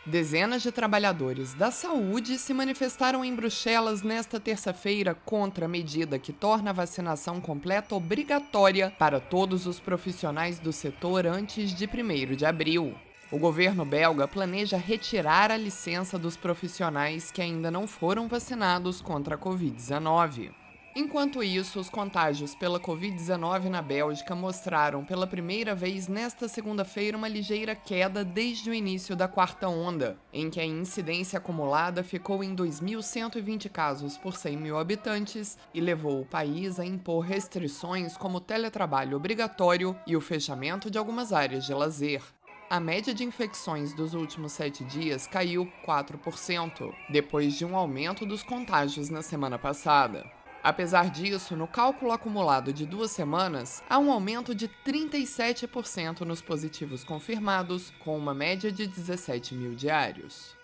Dezenas de trabalhadores da saúde se manifestaram em Bruxelas nesta terça-feira contra a medida que torna a vacinação completa obrigatória para todos os profissionais do setor antes de 1º de abril. O governo belga planeja retirar a licença dos profissionais que ainda não foram vacinados contra a Covid-19. Enquanto isso, os contágios pela Covid-19 na Bélgica mostraram pela primeira vez nesta segunda-feira uma ligeira queda desde o início da quarta onda, em que a incidência acumulada ficou em 2.120 casos por 100 mil habitantes e levou o país a impor restrições como teletrabalho obrigatório e o fechamento de algumas áreas de lazer. A média de infecções dos últimos 7 dias caiu 4%, depois de um aumento dos contágios na semana passada. Apesar disso, no cálculo acumulado de 2 semanas, há um aumento de 37% nos positivos confirmados, com uma média de 17 mil diários.